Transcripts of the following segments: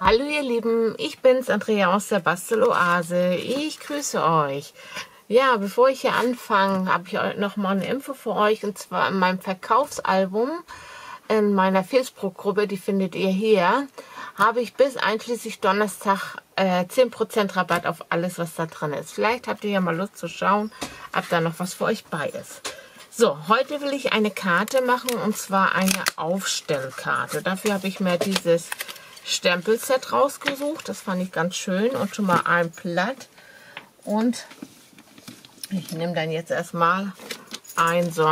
Hallo ihr Lieben, ich bin's, Andrea aus der Basteloase. Ich grüße euch. Ja, bevor ich hier anfange, habe ich noch mal eine Info für euch, und zwar in meinem Verkaufsalbum in meiner Facebook-Gruppe, die findet ihr hier, habe ich bis einschließlich Donnerstag 10% Rabatt auf alles, was da drin ist. Vielleicht habt ihr ja mal Lust zu schauen, ob da noch was für euch bei ist. So, heute will ich eine Karte machen, und zwar eine Aufstellkarte. Dafür habe ich mir dieses Stempelset rausgesucht. Das fand ich ganz schön, und schon mal ein Blatt. Und ich nehme dann jetzt erstmal so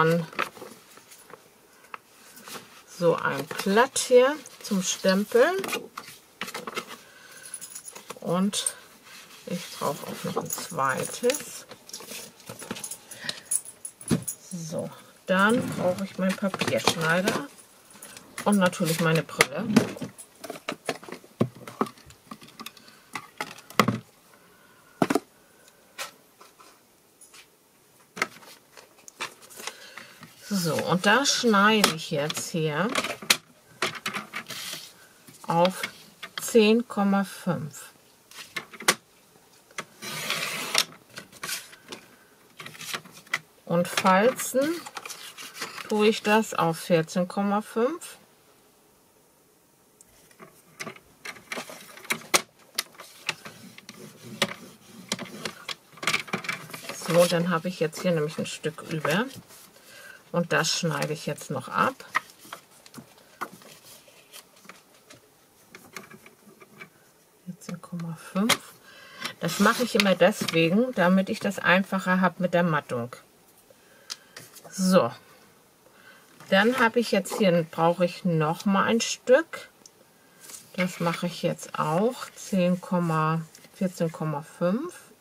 ein Blatt hier zum Stempeln. Und ich brauche auch noch ein zweites. So, dann brauche ich meinen Papierschneider und natürlich meine Brille. So, und da schneide ich jetzt hier auf 10,5. Und falzen tue ich das auf 14,5. So, dann habe ich jetzt hier nämlich ein Stück über. Und das schneide ich jetzt noch ab. Das mache ich immer deswegen, damit ich das einfacher habe mit der Mattung. So, dann habe ich jetzt hier, brauche ich noch mal ein Stück. Das mache ich jetzt auch 14,5.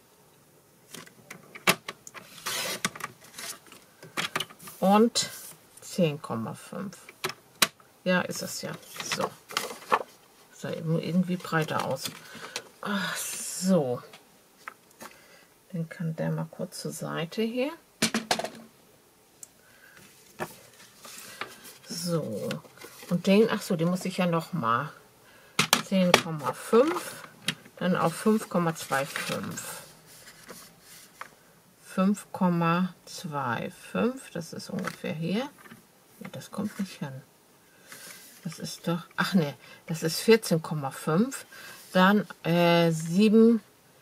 Und 10,5. Ja, ist es ja. So. Sah irgendwie breiter aus. Ach so. Dann kann der mal kurz zur Seite hier. So. Und den, ach so, den muss ich ja noch mal 10,5. Dann auf 5,25. 5,25, das ist ungefähr hier. Ja, das kommt nicht hin. Das ist doch, ach ne, das ist 14,5. Dann 14,5,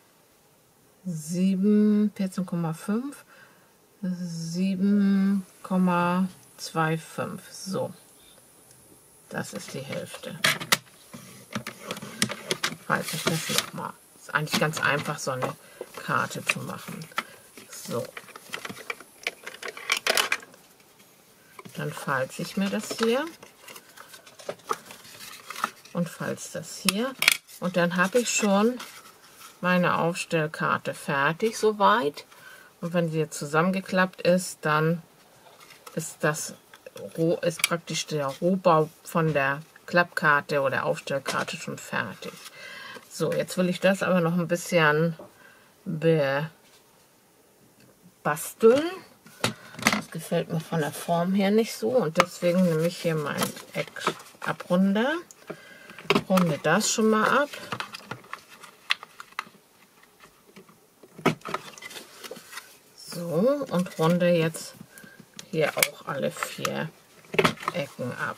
7,25. So, das ist die Hälfte. Falls ich das nochmal. Ist eigentlich ganz einfach, so eine Karte zu machen. So, dann falze ich mir das hier und falze das hier, und dann habe ich schon meine Aufstellkarte fertig soweit. Und wenn sie jetzt zusammengeklappt ist, dann ist praktisch der Rohbau von der Klappkarte oder Aufstellkarte schon fertig. So, jetzt will ich das aber noch ein bisschen basteln. Das gefällt mir von der Form her nicht so, und deswegen nehme ich hier mein Eckabrunder, runde das schon mal ab. So, und runde jetzt hier auch alle 4 Ecken ab.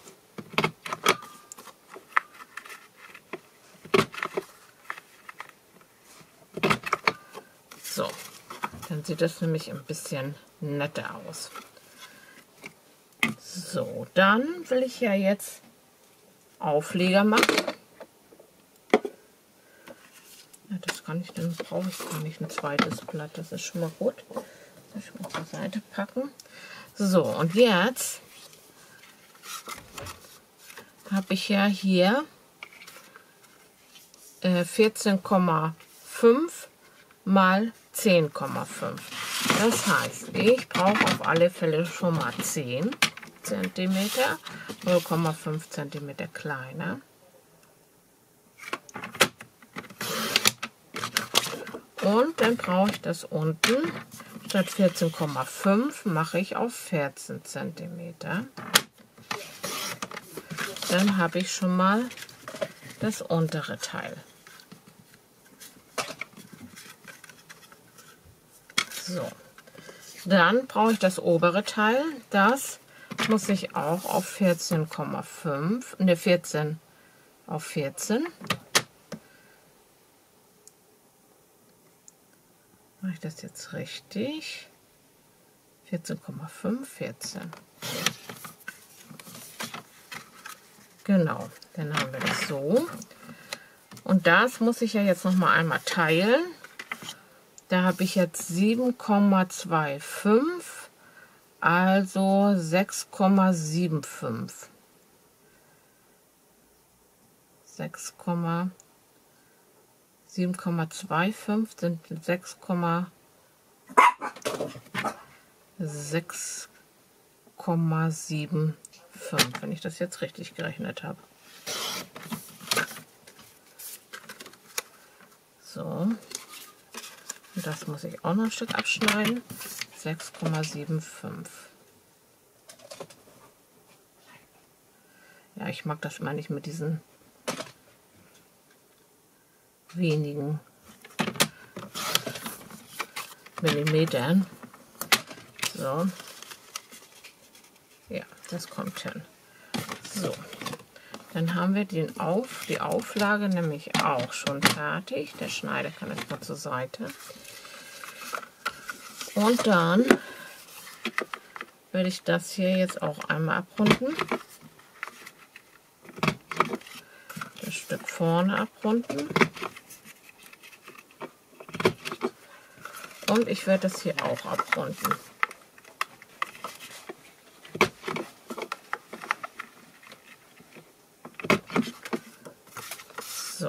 So. Dann sieht das nämlich ein bisschen netter aus. So, dann will ich ja jetzt Aufleger machen. Ja, das kann ich, dann brauche ich gar nicht ein zweites Blatt. Das ist schon mal gut. Das ich mal zur Seite packen. So, und jetzt habe ich ja hier 14,5 mal 10,5. Das heißt, ich brauche auf alle Fälle schon mal 10 cm, 0,5 cm kleiner. Und dann brauche ich das unten, statt 14,5 mache ich auf 14 cm. Dann habe ich schon mal das untere Teil. So, dann brauche ich das obere Teil. Das muss ich auch auf 14,5, ne 14 auf 14. Mache ich das jetzt richtig? 14,5, 14. Genau, dann haben wir das so. Und das muss ich ja jetzt noch mal einmal teilen. Da habe ich jetzt 7,25, also 6,75. 7,25 sind 6,75, wenn ich das jetzt richtig gerechnet habe. So, und das muss ich auch noch ein Stück abschneiden. 6,75. Ja, ich mag das immer nicht mit diesen wenigen Millimetern. So, ja, das kommt hin. So, dann haben wir die Auflage nämlich auch schon fertig. Der Schneider kann jetzt mal zur Seite. Und dann werde ich das hier jetzt auch einmal abrunden. Das Stück vorne abrunden. Und ich werde das hier auch abrunden. So.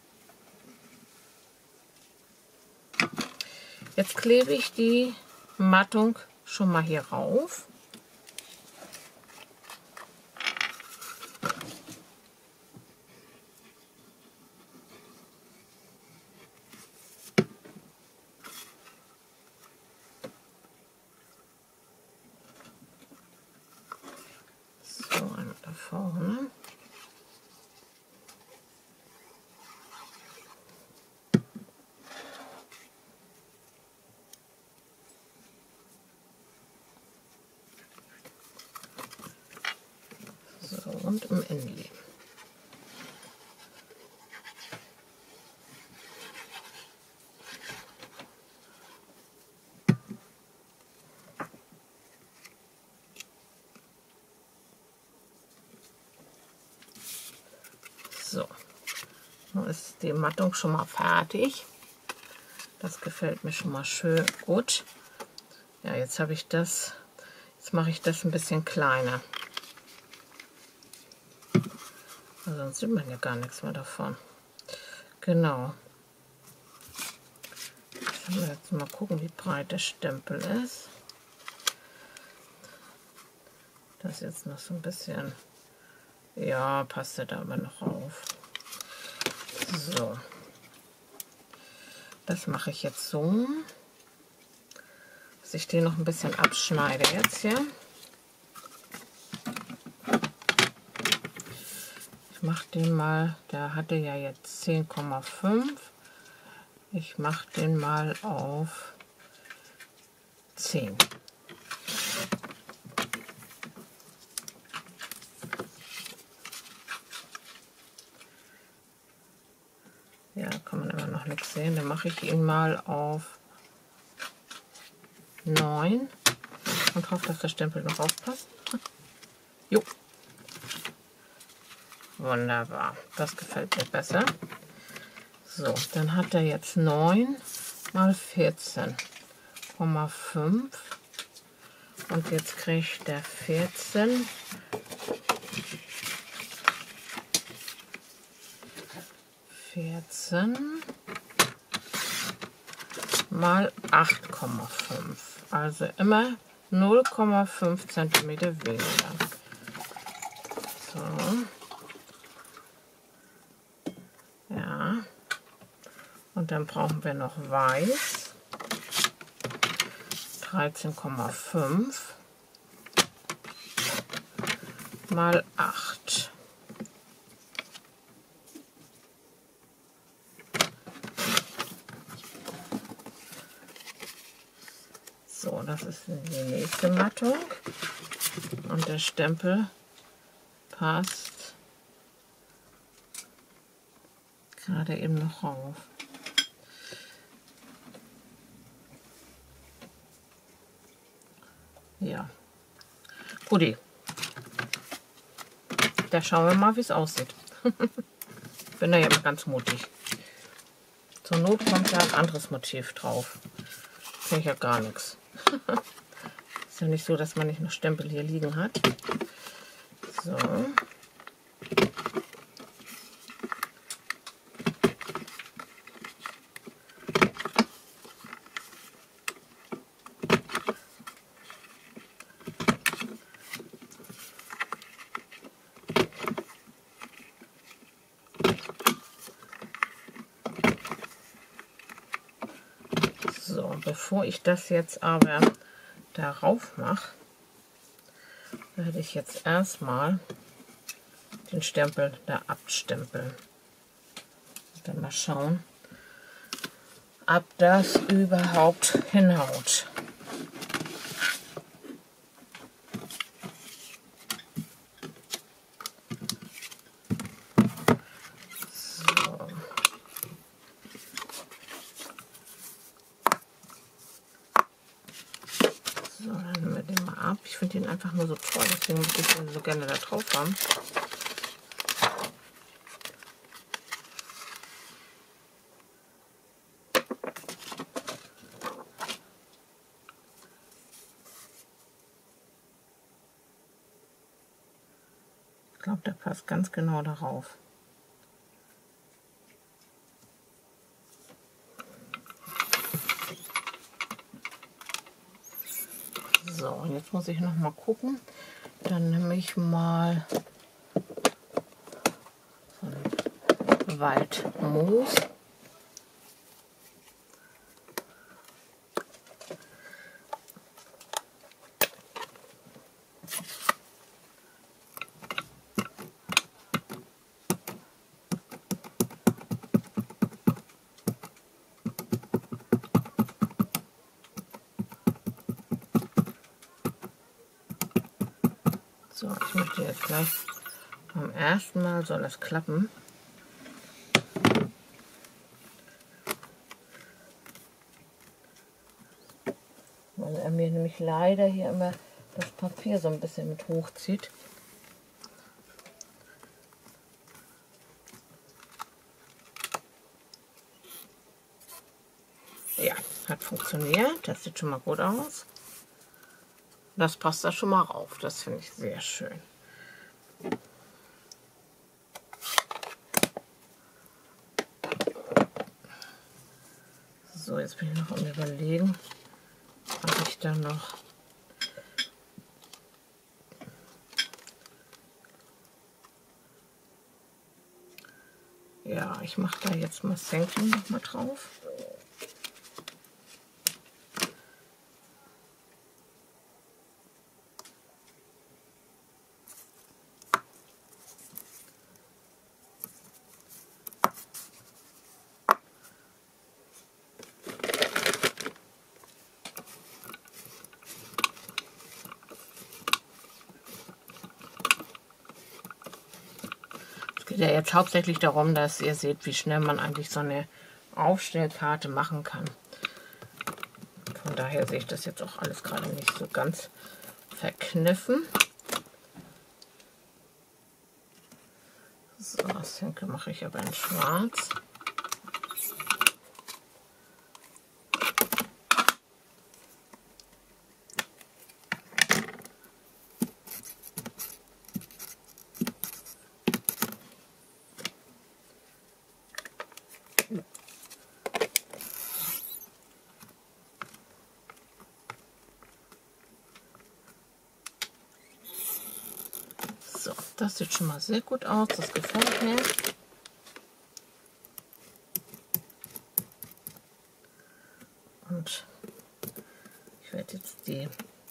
Jetzt klebe ich die Mattung schon mal hier rauf. So, einmal da vorne. So, und im Innenleben. So, nun ist die Mattung schon mal fertig. Das gefällt mir schon mal schön gut. Ja, jetzt habe ich das, jetzt mache ich das ein bisschen kleiner. Sonst sieht man ja gar nichts mehr davon. Genau. Jetzt mal gucken, wie breit der Stempel ist. Das jetzt noch so ein bisschen, ja, passt er da aber noch auf. So. Das mache ich jetzt so, dass ich den noch ein bisschen abschneide jetzt hier. Ich mache den mal, der hatte ja jetzt 10,5. Ich mache den mal auf 10. Ja, kann man immer noch nichts sehen. Dann mache ich ihn mal auf 9 und hoffe, dass der Stempel noch aufpasst. Jo. Wunderbar. Das gefällt mir besser. So, dann hat er jetzt 9 mal 14,5 und jetzt kriegt der 14 mal 8,5, also immer 0,5 cm weniger. So. Ja. Und dann brauchen wir noch weiß. 13,5 mal 8. Die nächste Mattung. Und der Stempel passt gerade eben noch rauf. Ja, guti. Da schauen wir mal, wie es aussieht. Bin da ja immer ganz mutig. Zur Not kommt ja ein anderes Motiv drauf. Finde ich ja gar nichts. Ist ja nicht so, dass man nicht noch Stempel hier liegen hat. So. So, bevor ich das jetzt aber darauf mache, werde ich jetzt erstmal den Stempel da abstempeln. Dann mal schauen, ob das überhaupt hinhaut. So, dann nehmen wir den mal ab. Ich finde den einfach nur so toll, deswegen würde ich den so gerne da drauf haben. Ich glaube, der passt ganz genau darauf. So, und jetzt muss ich noch mal gucken. Dann nehme ich mal so Waldmoos. So, ich möchte jetzt gleich beim ersten Mal soll das klappen. Weil er mir nämlich leider hier immer das Papier so ein bisschen mit hochzieht. Ja, hat funktioniert. Das sieht schon mal gut aus. Das passt da schon mal rauf. Das finde ich sehr schön. So, jetzt bin ich noch am Überlegen, ob ich da noch ja, ich mache da jetzt mal Senken noch mal drauf. Es geht ja jetzt hauptsächlich darum, dass ihr seht, wie schnell man eigentlich so eine Aufstellkarte machen kann. Von daher sehe ich das jetzt auch alles gerade nicht so ganz verkniffen. So, das Henke mache ich aber in Schwarz. So, das sieht schon mal sehr gut aus, das gefällt mir. Und ich werde jetzt die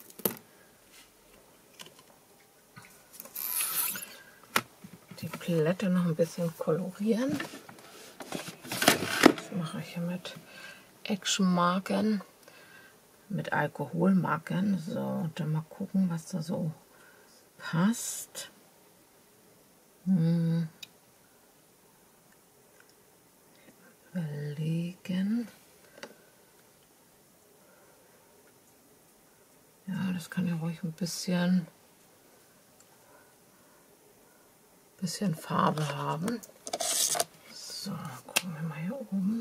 Blätter noch ein bisschen kolorieren. Das mache ich hier mit Actionmarken. mit Alkoholmarkern. So, und dann mal gucken, was da so passt. Überlegen. Ja, das kann ja ruhig ein bisschen Farbe haben. So, gucken wir mal hier oben.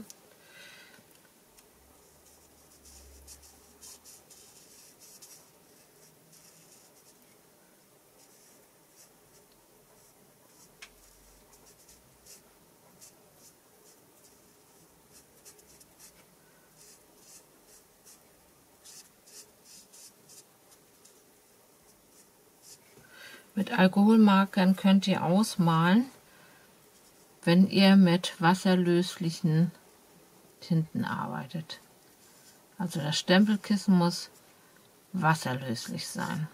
Mit Alkoholmarkern könnt ihr ausmalen, wenn ihr mit wasserlöslichen Tinten arbeitet. Also das Stempelkissen muss wasserlöslich sein.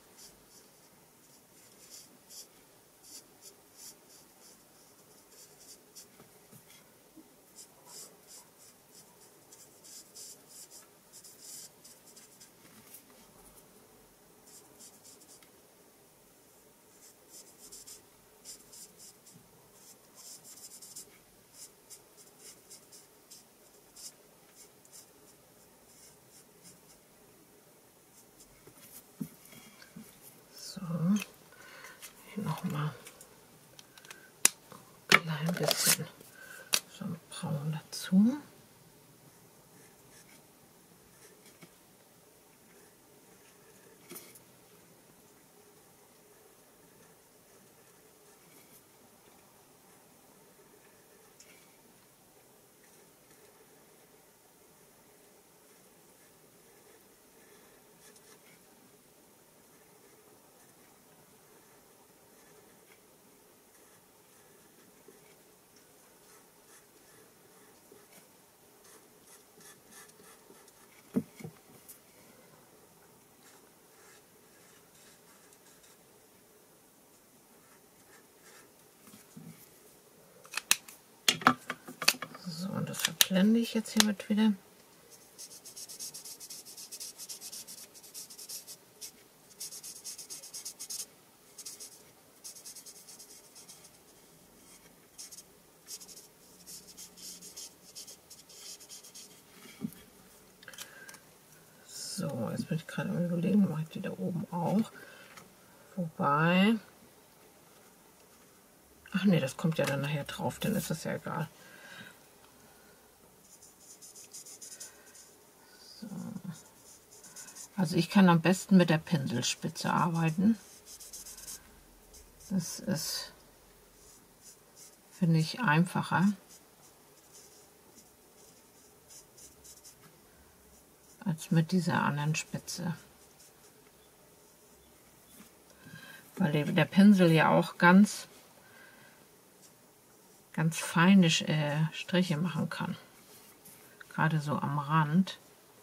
So, hier nochmal ein klein bisschen so ein Braun dazu. So, und das verblende ich jetzt hiermit wieder. So, jetzt bin ich gerade am Überlegen, mache ich die da oben auch. Wobei, ach nee, das kommt ja dann nachher drauf, dann ist das ja egal. So. Also ich kann am besten mit der Pinselspitze arbeiten. Das ist, finde ich, einfacher als mit dieser anderen Spitze. Weil der Pinsel ja auch ganz feine Striche machen kann. Gerade so am Rand.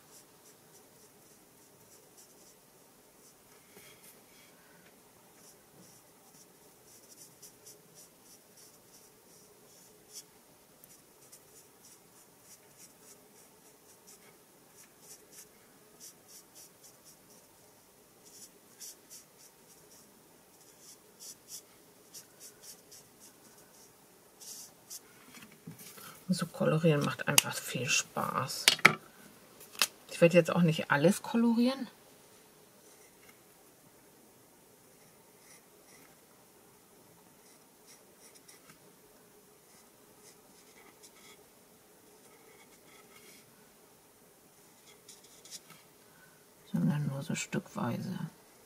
So kolorieren macht einfach viel Spaß. Ich werde jetzt auch nicht alles kolorieren. Sondern nur so stückweise.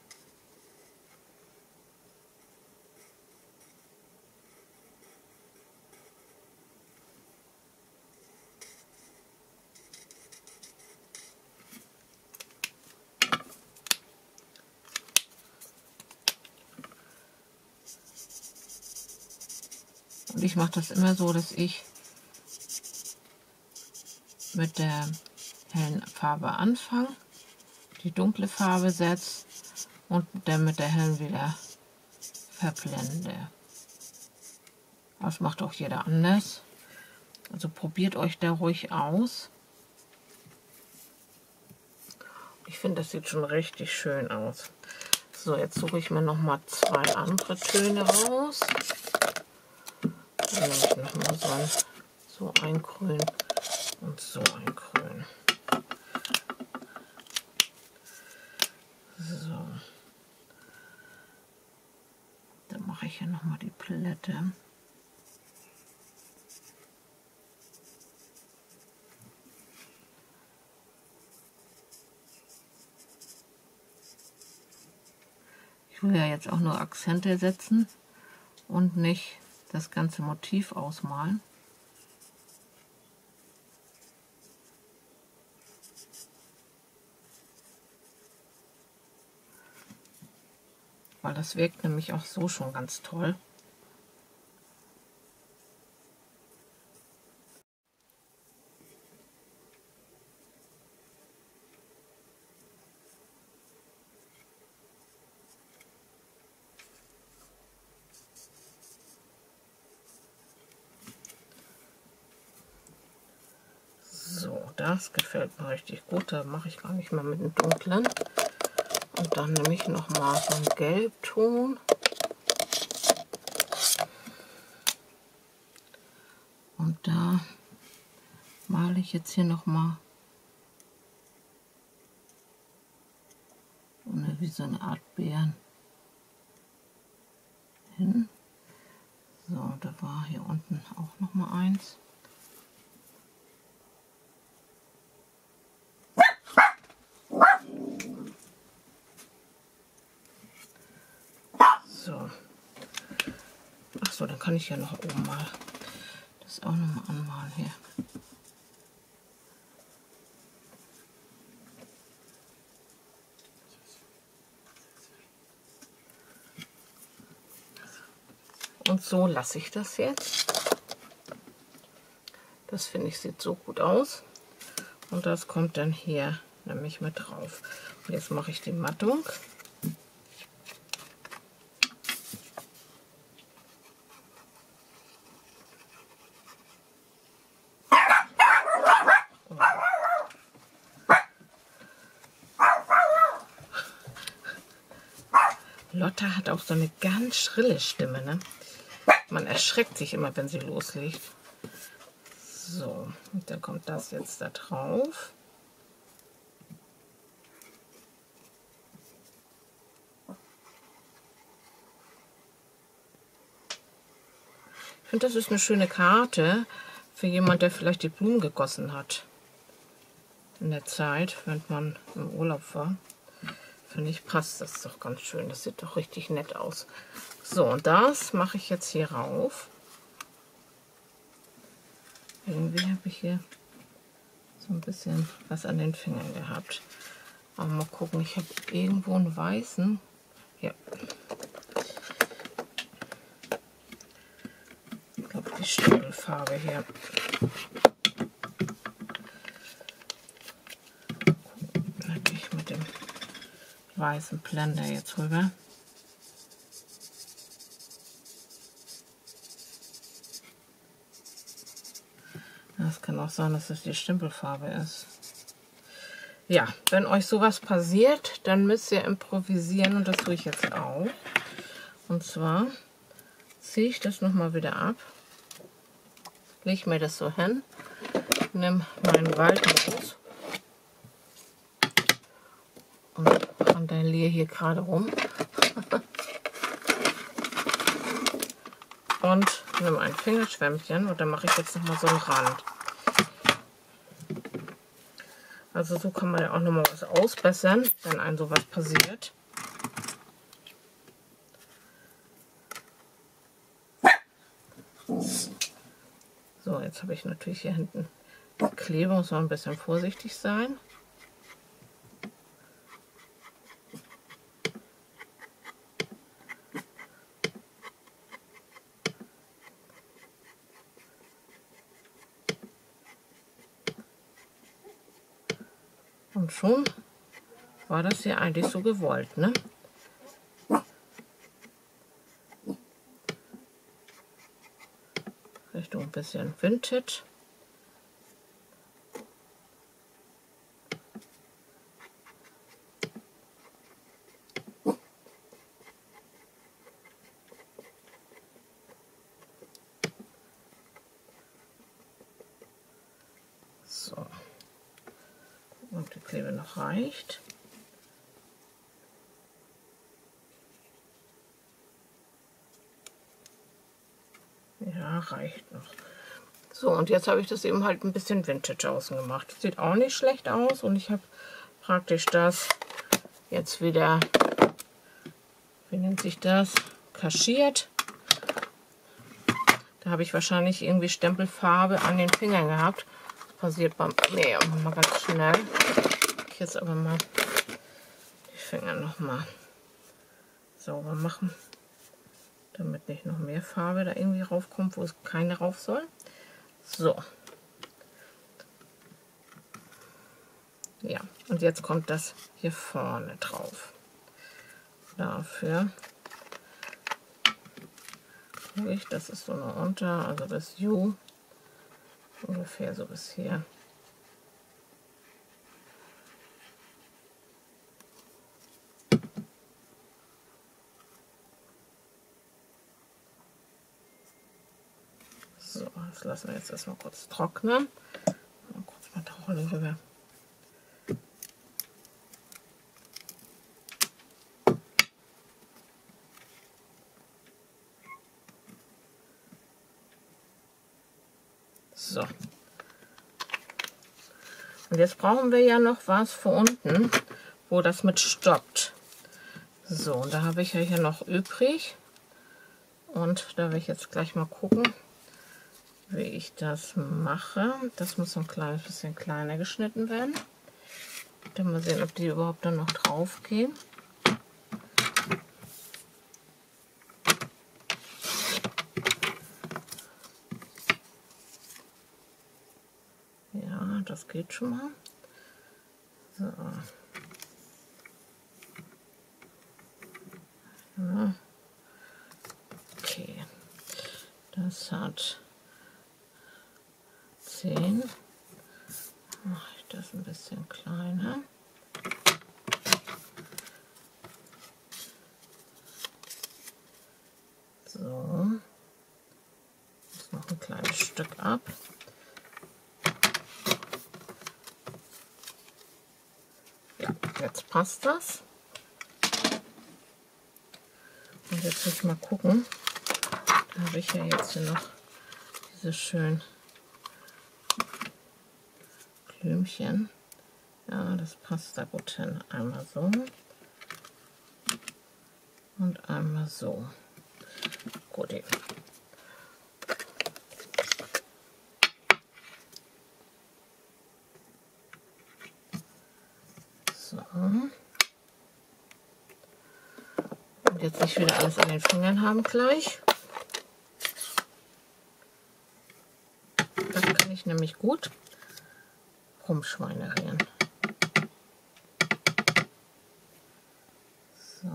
Und ich mache das immer so, dass ich mit der hellen Farbe anfange, die dunkle Farbe setze und dann mit der hellen wieder verblende. Das macht auch jeder anders. Also probiert euch da ruhig aus. Ich finde, das sieht schon richtig schön aus. So, jetzt suche ich mir noch mal 2 andere Töne raus. Dann nehme ich noch mal so ein Grün und so ein Grün. So. Dann mache ich hier noch mal die Palette. Ich will ja jetzt auch nur Akzente setzen und nicht das ganze Motiv ausmalen. Weil das wirkt nämlich auch so schon ganz toll. So, das gefällt mir richtig gut. Da mache ich gar nicht mal mit dem dunklen. Und dann nehme ich noch mal so einen Gelbton. Und da male ich jetzt hier noch mal wie so eine Art Beeren hin. So, da war hier unten auch noch mal eins. So. Ach so, dann kann ich ja noch oben mal das auch noch mal anmalen hier. Und so lasse ich das jetzt. Das finde ich sieht so gut aus. Und das kommt dann hier nämlich mit drauf. Und jetzt mache ich die Mattung. Lotta hat auch so eine ganz schrille Stimme, ne? Man erschreckt sich immer, wenn sie loslegt. So, und dann kommt das jetzt da drauf. Ich finde, das ist eine schöne Karte für jemand, der vielleicht die Blumen gegossen hat in der Zeit, während man im Urlaub war. Finde ich, passt das doch ganz schön. Das sieht doch richtig nett aus. So, und das mache ich jetzt hier rauf. Irgendwie habe ich hier so ein bisschen was an den Fingern gehabt. Aber mal gucken, ich habe irgendwo einen weißen. Ja. Ich glaube, die Stempelfarbe hier. Da gehe ich mit dem weißen Blender jetzt rüber. Es kann auch sein, dass es die Stempelfarbe ist. Ja, wenn euch sowas passiert, dann müsst ihr improvisieren und das tue ich jetzt auch. Und zwar ziehe ich das nochmal wieder ab, lege mir das so hin, nehme meinen Waldmoos und randaliere hier gerade rum und nehme ein Fingerschwämmchen und dann mache ich jetzt nochmal so einen Rand. Also so kann man ja auch nochmal was ausbessern, wenn einem sowas passiert. So, jetzt habe ich natürlich hier hinten Kleber, muss man ein bisschen vorsichtig sein. Und schon war das ja eigentlich so gewollt, ne? Richtung ein bisschen Vintage. Stelle noch reicht. Ja, reicht noch. So, und jetzt habe ich das eben halt ein bisschen Vintage außen gemacht. Sieht auch nicht schlecht aus und ich habe praktisch das jetzt wieder, wie nennt sich das, kaschiert. Da habe ich wahrscheinlich irgendwie Stempelfarbe an den Fingern gehabt. Das passiert beim, nee, mal ganz schnell. Ich jetzt aber mal die Finger noch mal sauber machen, damit nicht noch mehr Farbe da irgendwie raufkommt, wo es keine rauf soll. So. Ja, und jetzt kommt das hier vorne drauf. Dafür gucke ich, das ist so eine Unter, also bis U, ungefähr so bis hier. So, das lassen wir jetzt erstmal kurz trocknen. Mal kurz mit der Rolle rüber. So. Und jetzt brauchen wir ja noch was für unten, wo das mit stoppt. So, und da habe ich ja hier noch übrig. Und da will ich jetzt gleich mal gucken, wie ich das mache. Das muss so ein kleines bisschen kleiner geschnitten werden. Dann mal sehen, ob die überhaupt dann noch drauf gehen. Ja, das geht schon mal. So. Ja. Okay. Das hat 10. Mache ich das ein bisschen kleiner. So. Jetzt noch ein kleines Stück ab. Ja, jetzt passt das. Und jetzt will ich mal gucken. Da habe ich ja jetzt hier noch diese schönen Blümchen. Ja, das passt da gut hin. Einmal so und einmal so. Gut. So. Und jetzt nicht wieder alles an den Fingern haben gleich. Das kann ich nämlich gut rumschweinerieren. So.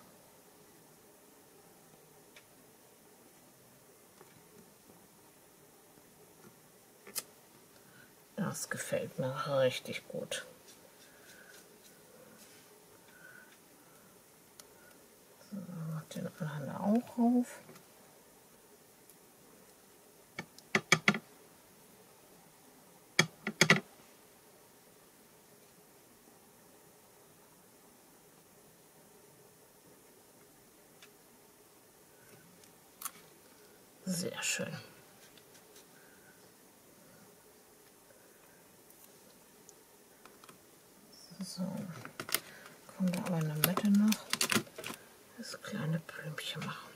Das gefällt mir richtig gut. So, mach den anderen auch auf. Sehr schön. So, kommen wir aber in der Mitte noch das kleine Blümchen machen.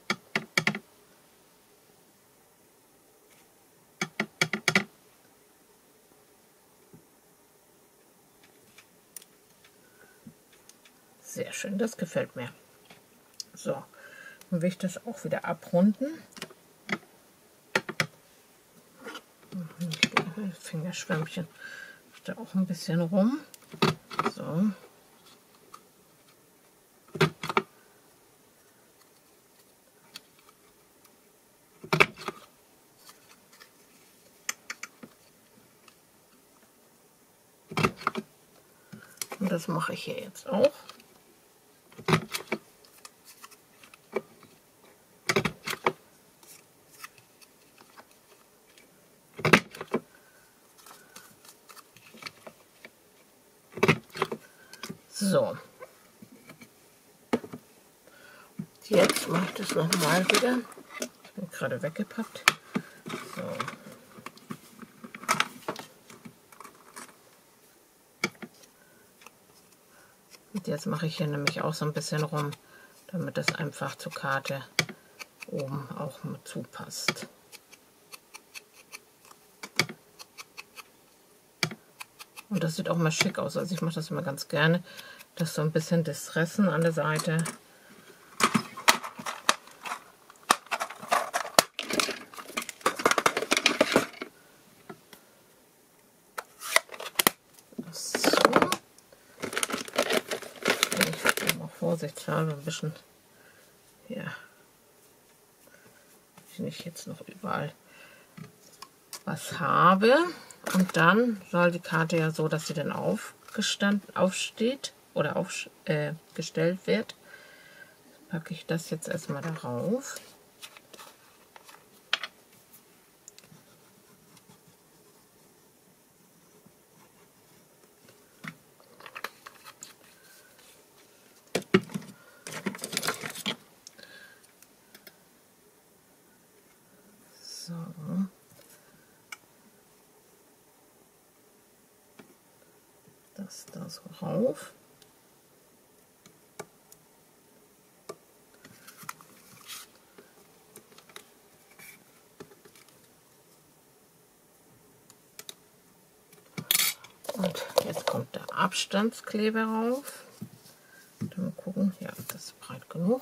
Sehr schön, das gefällt mir. So, dann will ich das auch wieder abrunden. Fingerschwämmchen da auch ein bisschen rum. So. Und das mache ich hier jetzt auch. So. Jetzt mache ich das nochmal wieder. Ich bin gerade weggepackt. So. Und jetzt mache ich hier nämlich auch so ein bisschen rum, damit das einfach zur Karte oben auch mit zupasst. Und das sieht auch mal schick aus. Also ich mache das immer ganz gerne, dass so ein bisschen Distressen an der Seite. So. Ich bin auch vorsichtshalber ein bisschen, ja, ich nicht jetzt noch überall was habe. Und dann soll die Karte ja so, dass sie dann aufsteht oder gestellt wird. Packe ich das jetzt erstmal darauf. So. Das da so rauf. Und jetzt kommt der Abstandskleber rauf. Dann mal gucken, ja, das ist breit genug.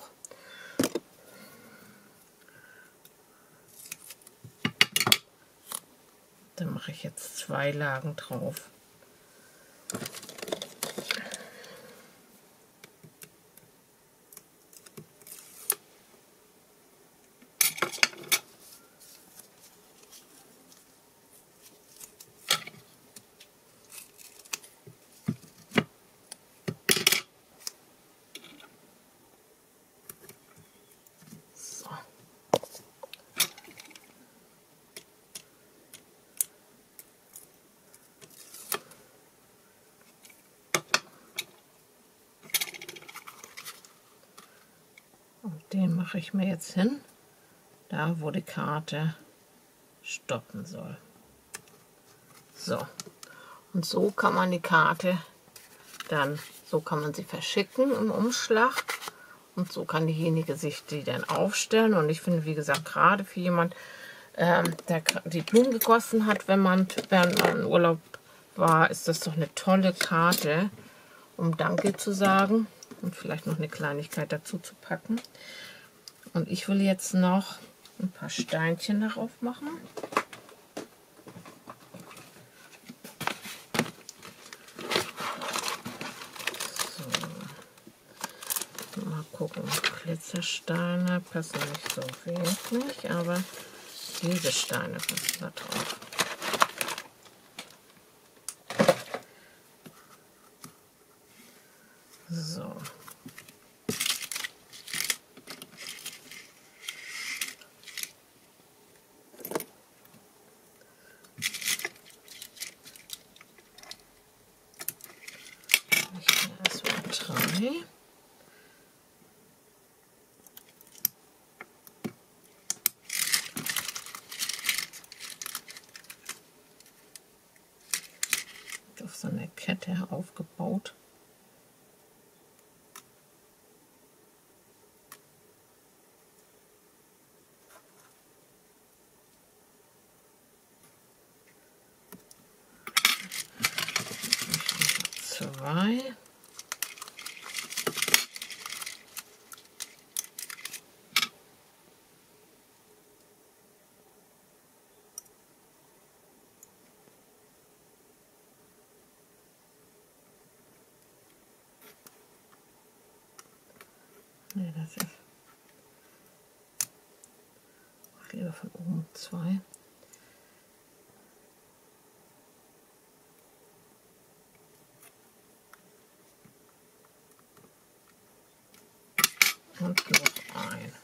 Dann mache ich jetzt 2 Lagen drauf. Den mache ich mir jetzt hin, da wo die Karte stoppen soll. So, und so kann man die Karte dann, so kann man sie verschicken im Umschlag und so kann diejenige sich die dann aufstellen. Und ich finde, wie gesagt, gerade für jemand, der die Blumen gegossen hat, während man im Urlaub war, ist das doch eine tolle Karte, um Danke zu sagen und vielleicht noch eine Kleinigkeit dazu zu packen. Und ich will jetzt noch ein paar Steinchen darauf machen. So. Mal gucken, Glitzersteine passen nicht so wirklich, aber diese Steine passen da drauf. So. Auf so eine Kette aufgebaut. Zwei. Nee, das ist. Ich lieber von oben 2. Und noch ein.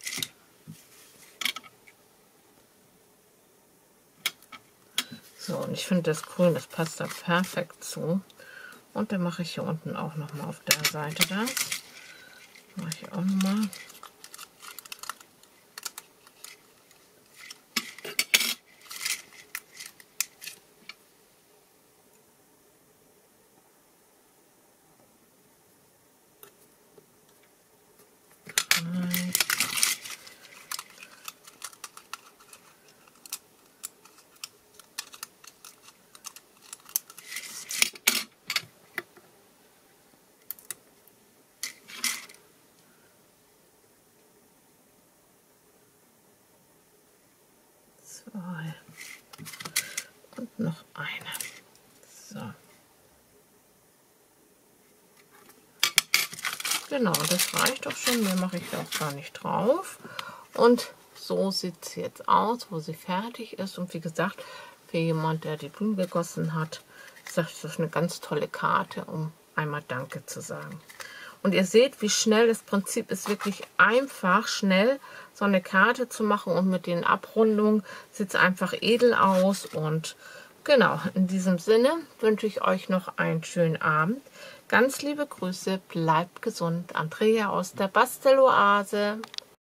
So, und Und ich finde das Grün, das passt da perfekt zu. Und dann mache ich hier unten auch nochmal auf der Seite das. Mache ich auch nochmal. Zwei. Und noch eine. So. Genau, das reicht doch schon. Mehr mache ich auch gar nicht drauf. Und so sieht sie jetzt aus, wo sie fertig ist. Und wie gesagt, für jemand, der die Blumen gegossen hat, ist das eine ganz tolle Karte, um einmal Danke zu sagen. Und ihr seht, wie schnell das Prinzip ist, wirklich einfach, schnell so eine Karte zu machen. Und mit den Abrundungen sieht es einfach edel aus. Und genau, in diesem Sinne wünsche ich euch noch einen schönen Abend. Ganz liebe Grüße, bleibt gesund. Andrea aus der Basteloase.